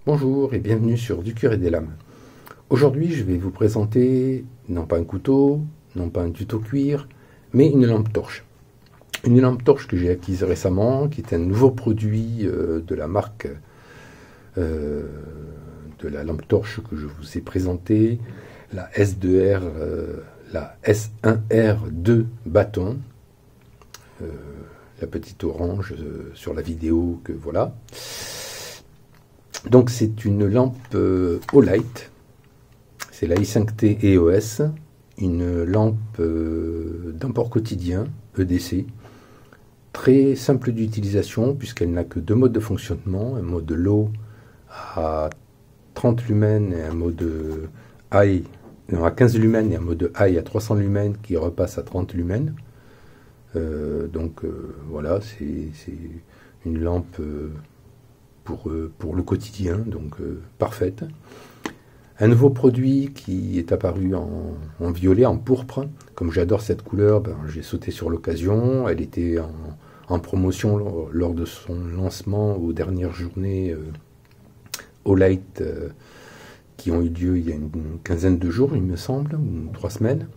Bonjour et bienvenue sur Du Cuir et des Lames. Aujourd'hui, je vais vous présenter non pas un couteau, non pas un tuto cuir, mais une lampe torche. Une lampe torche que j'ai acquise récemment, qui est un nouveau produit de la marque de la lampe torche que je vous ai présentée, la S2R, la S1R2 bâton, la petite orange sur la vidéo que voilà. Donc c'est une lampe Olight, c'est la i5T EOS, une lampe d'import quotidien, EDC, très simple d'utilisation puisqu'elle n'a que deux modes de fonctionnement, un mode low à 30 lumens et un mode high, non, à 15 lumens et un mode high à 300 lumens qui repasse à 30 lumens. Voilà, c'est une lampe pour le quotidien, donc parfaite. Un nouveau produit qui est apparu en violet, en pourpre. Comme j'adore cette couleur, j'ai sauté sur l'occasion. Elle était en promotion lors de son lancement aux dernières journées Olight qui ont eu lieu il y a une quinzaine de jours, il me semble, ou 3 semaines.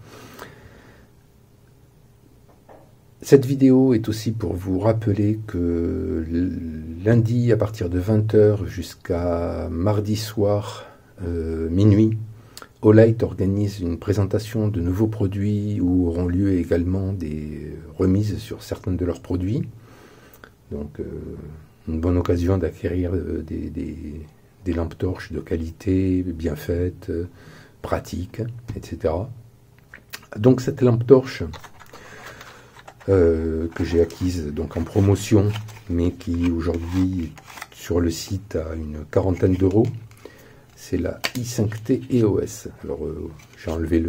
Cette vidéo est aussi pour vous rappeler que lundi à partir de 20 h jusqu'à mardi soir minuit, Olight organise une présentation de nouveaux produits où auront lieu également des remises sur certains de leurs produits. Donc une bonne occasion d'acquérir des lampes torches de qualité, bien faites, pratiques, etc. Donc cette lampe torche que j'ai acquise donc en promotion, mais qui aujourd'hui sur le site a une quarantaine d'euros. C'est la i5T EOS. Alors j'ai enlevé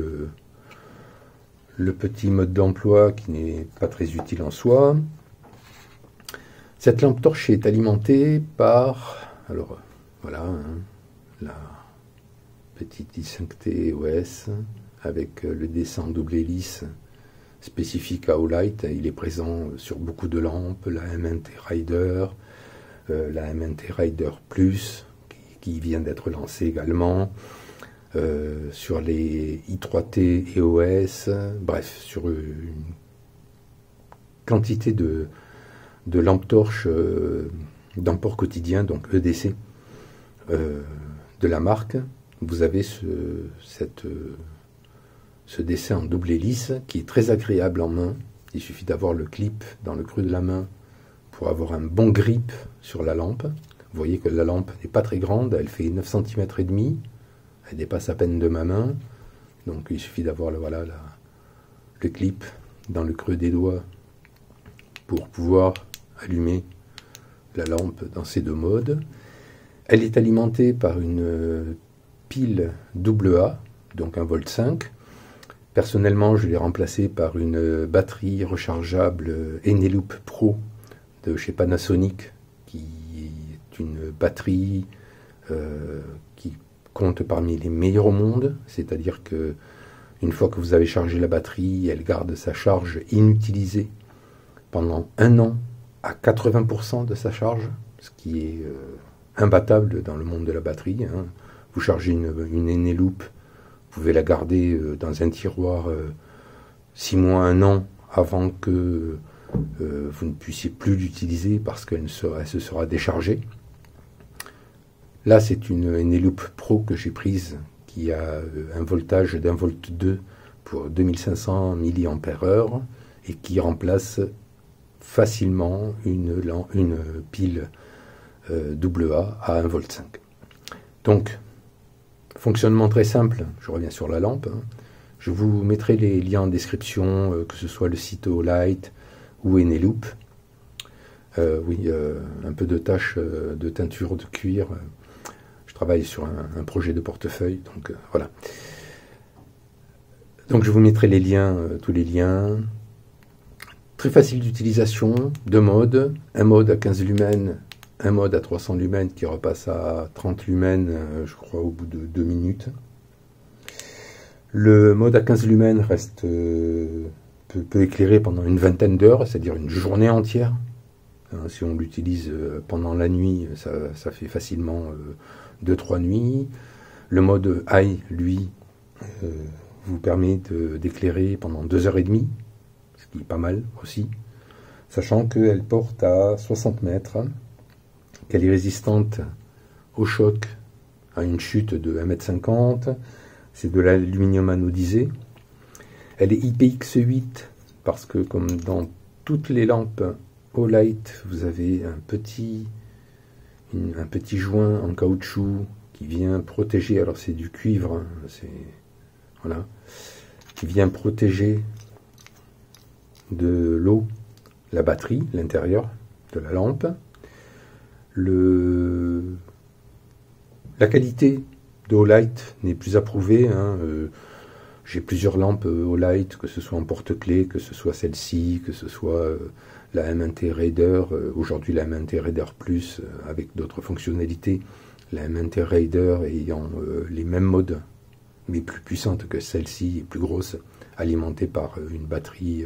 le petit mode d'emploi qui n'est pas très utile en soi. Cette lampe torche est alimentée par, alors voilà, la petite i5T EOS avec le dessin en double hélice spécifique à Olight. Il est présent sur beaucoup de lampes, la MNT Rider, la MNT Rider Plus, qui vient d'être lancée également, sur les i3T EOS, bref, sur une quantité de lampes torches d'import quotidien, donc EDC, de la marque. Vous avez ce dessin en double hélice qui est très agréable en main. Il suffit d'avoir le clip dans le creux de la main pour avoir un bon grip sur la lampe. Vous voyez que la lampe n'est pas très grande, elle fait 9 cm et demi, elle dépasse à peine de ma main. Donc il suffit d'avoir le clip dans le creux des doigts pour pouvoir allumer la lampe dans ces deux modes. Elle est alimentée par une pile AA, donc 1,5 V. Personnellement, je l'ai remplacé par une batterie rechargeable Eneloop Pro de chez Panasonic, qui est une batterie qui compte parmi les meilleures au monde. C'est-à-dire que une fois que vous avez chargé la batterie, elle garde sa charge inutilisée pendant 1 an à 80% de sa charge, ce qui est imbattable dans le monde de la batterie. Vous chargez une Eneloop, vous pouvez la garder dans un tiroir 6 mois, 1 an avant que vous ne puissiez plus l'utiliser parce qu'elle se sera déchargée. Là, c'est une Eneloop Pro que j'ai prise qui a un voltage d'1,2 V pour 2500 mAh et qui remplace facilement une pile AA à 1,5 V. Donc, fonctionnement très simple, je reviens sur la lampe. Je vous mettrai les liens en description, que ce soit le site Olight ou Eneloop. Un peu de taches de teinture de cuir. Je travaille sur un projet de portefeuille, donc voilà. Donc je vous mettrai les liens, tous les liens. Très facile d'utilisation, 2 modes. Un mode à 15 lumens, un mode à 300 lumens qui repasse à 30 lumens, je crois, au bout de 2 minutes. Le mode à 15 lumens reste peut éclairer pendant une vingtaine d'heures, c'est-à-dire une journée entière, Hein, si on l'utilise pendant la nuit, ça fait facilement 2-3 nuits. Le mode high, lui, vous permet d'éclairer pendant 2h30, ce qui est pas mal aussi, sachant qu'elle porte à 60 mètres, qu'elle est résistante au choc à une chute de 1,50 m, c'est de l'aluminium anodisé. Elle est IPX8 parce que comme dans toutes les lampes Olight, vous avez un petit joint en caoutchouc qui vient protéger, alors c'est du cuivre, hein, voilà, qui vient protéger de l'eau la batterie, l'intérieur de la lampe. La qualité de Olight n'est plus approuvée. Hein, j'ai plusieurs lampes Olight, que ce soit en porte-clés, que ce soit celle-ci, que ce soit la M1T Raider, aujourd'hui la M1T Raider Plus avec d'autres fonctionnalités, la M1T Raider ayant les mêmes modes, mais plus puissante que celle-ci, plus grosse, alimentée par une batterie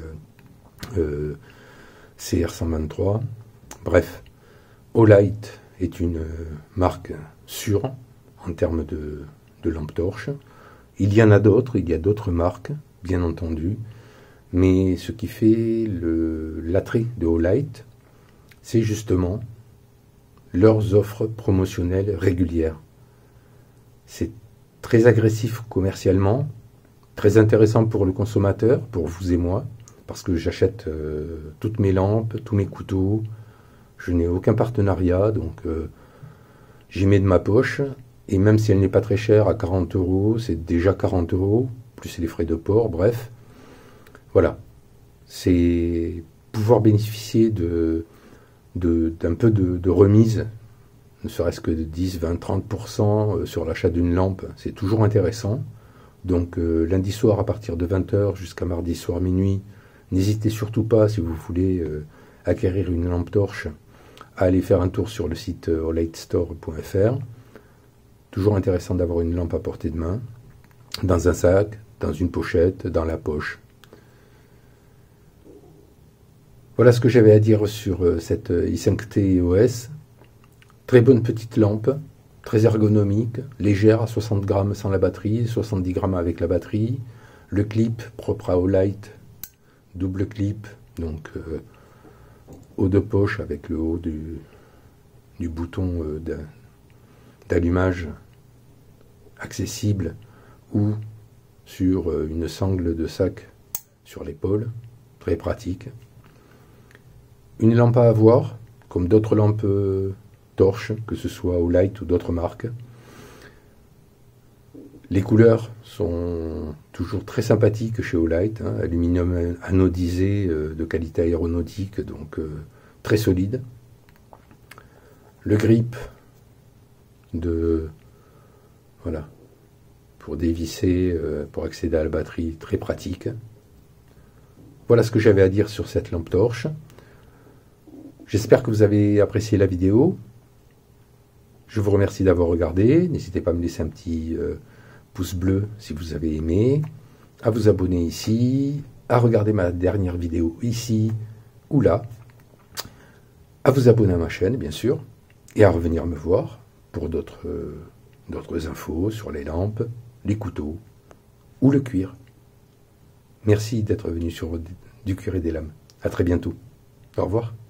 CR123. Bref, Olight est une marque sûre en termes de lampe torche. Il y en a d'autres, il y a d'autres marques, bien entendu, mais ce qui fait l'attrait de Olight, c'est justement leurs offres promotionnelles régulières. C'est très agressif commercialement, très intéressant pour le consommateur, pour vous et moi, parce que j'achète toutes mes lampes, tous mes couteaux, je n'ai aucun partenariat, donc j'y mets de ma poche, et même si elle n'est pas très chère, à 40 €, c'est déjà 40 €, plus les frais de port, bref. Voilà, c'est pouvoir bénéficier d'un peu de remise, ne serait-ce que de 10, 20, 30% sur l'achat d'une lampe, c'est toujours intéressant. Donc lundi soir à partir de 20 h jusqu'à mardi soir minuit, n'hésitez surtout pas, si vous voulez acquérir une lampe torche, à aller faire un tour sur le site olightstore.fr. Toujours intéressant d'avoir une lampe à portée de main, dans un sac, dans une pochette, dans la poche. Voilà ce que j'avais à dire sur cette i5T EOS. Très bonne petite lampe, très ergonomique, légère à 60 grammes sans la batterie, 70 grammes avec la batterie. Le clip propre à Olight, double clip, donc haut de poche avec le haut du bouton d'allumage accessible ou sur une sangle de sac sur l'épaule, très pratique. Une lampe à avoir, comme d'autres lampes torches, que ce soit Olight ou d'autres marques. Les couleurs sont toujours très sympathiques chez Olight, hein, aluminium anodisé de qualité aéronautique, donc très solide. Le grip voilà, pour dévisser, pour accéder à la batterie, très pratique. Voilà ce que j'avais à dire sur cette lampe torche. J'espère que vous avez apprécié la vidéo. Je vous remercie d'avoir regardé. N'hésitez pas à me laisser un petit pouce bleu si vous avez aimé, à vous abonner ici, à regarder ma dernière vidéo ici ou là, à vous abonner à ma chaîne bien sûr, et à revenir me voir pour d'autres infos sur les lampes, les couteaux ou le cuir. Merci d'être venu sur Du Cuir et des Lames. À très bientôt. Au revoir.